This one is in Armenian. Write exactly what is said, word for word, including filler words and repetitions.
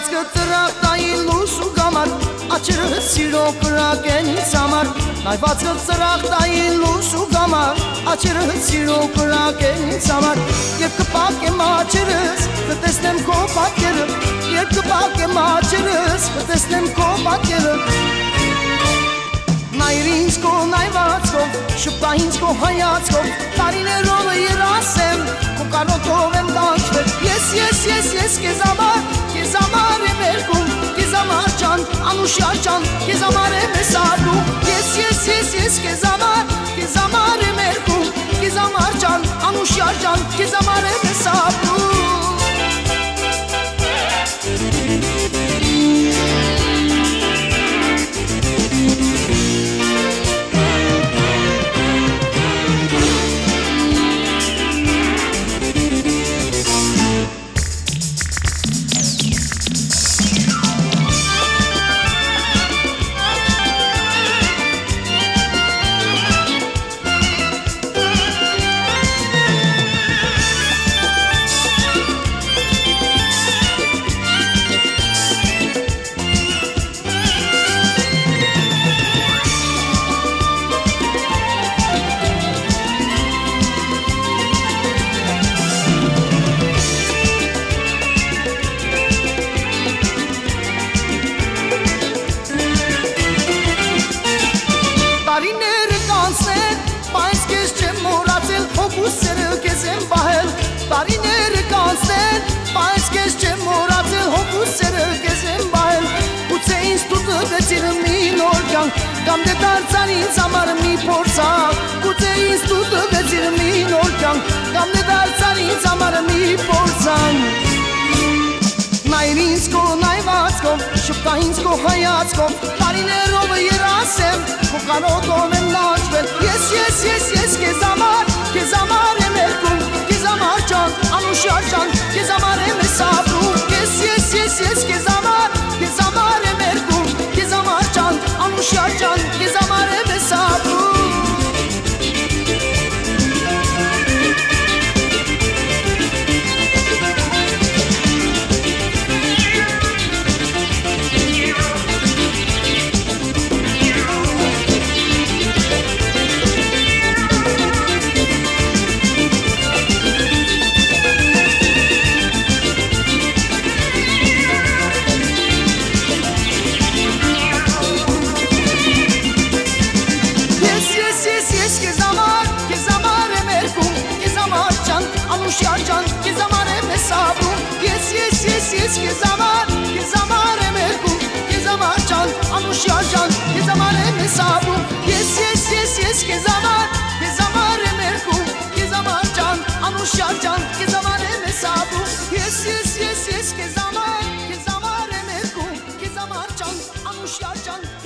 կտրախտային լուսու գամար Աչրս սիրո կրակ են ինձ համար Նայված կտրախտային լուսու գամար Աչրս սիրո կրակ են ինձ համար Երբ կպակեմ աչրս կտեսնեմ քո պատկերը Երբ կպակեմ աչրս կտեսնեմ քո պատկերը Նայր ինձ քո նայվածքով շփա ինձ քո հայացքով Տարիներով երասեմ քո կարոտով եմ տանջվել Ես ես ես ես քեզ համար քեզ համար եմ երգում քեզ համար ջան անուշյալ ջան քեզ համար եմ սարում Ես ես ես ես քեզ համար քեզ համար եմ երգում քեզ համար ջան անուշյալ ջան քեզ համար եմ սարում Տարիները կանցնեն, բայց կեզ չեմ մորացել հոգուսերը կեզ եմ բայել Գուցե ինձ դու տվեցիր մի նոր կյանք, կամ դե դարձան ինձ համար մի փորձակ Գուցե ինձ դու տվեցիր մի նոր կյանք, կամ դե դարձան ինձ համար մի փորձակ Նայր ինձ քո նայվածքով, շփա ինձ քո հայացքով Տարիներով երասեմ, քո կարոտով եմ լաչվել Ես ես ես ես քեզ համար, քեզ համար եմ երգում Անուշյալ ջան, քեզ համար եմ սապրում Ես ես ես ես քեզ համար, քեզ համար եմ երգում Քեզ համար ջան, անուշյալ ջան, քեզ համար եմ սապրում Անուշյալ ջան, քեզ համար եմ սապրում Ես ես ես ես քեզ համար, քեզ համար եմ երգում Քեզ համար ջան, անուշյալ ջան, քեզ համար եմ սապրում Ես ես ես ես քեզ համար, քեզ համար եմ երգում Քեզ համար ջան, անուշյալ ջան, քեզ համար եմ սապրում Ես ես ես ես քեզ համար, քեզ համար եմ երգում Քեզ համար ջան, անուշյալ ջան